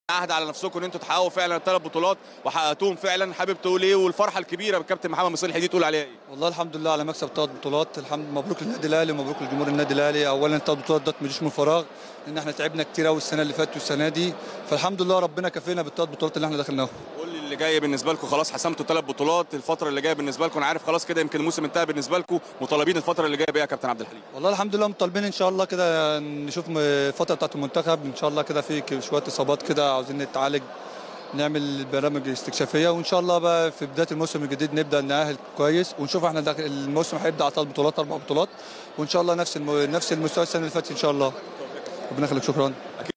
عهد على نفسكم ان انتوا تحققوا فعلا الثلاث بطولات وحققتوهم فعلا. حابب تقول ايه؟ والفرحه الكبيره بالكابتن محمد مصلحي دي تقول عليها ايه؟ والله الحمد لله على مكسب ثلاث بطولات. الحمد مبروك للنادي الاهلي ومبروك لجمهور النادي الاهلي. اولا الثلاث بطولات دول مش من فراغ، لان احنا تعبنا كتير قوي السنه اللي فاتت والسنه دي، فالحمد لله ربنا كفينا بالثلاث بطولات اللي احنا دخلناهم. قول لي اللي جاي بالنسبه لكم. خلاص حسمتوا ثلاث بطولات، الفتره اللي جايه بالنسبه لكم انا عارف خلاص كده يمكن الموسم انتهى بالنسبه لكم، مطالبين الفتره اللي جايه بايه يا كابتن عبد الحليم؟ والله الحمد لله مطالبين ان شاء الله كده نشوف الفتره بتاعت المنتخب ان شاء الله كده في شويه اصابات كده عاوزين نتعالج، نعمل برامج استكشافيه، وان شاء الله بقى في بدايه الموسم الجديد نبدا نأهل كويس، ونشوف احنا الموسم هيبدا على ثلاث بطولات اربع بطولات، وان شاء الله نفس المستوى السنه اللي فاتت ان شاء الله. ربنا يخليك، شكرا.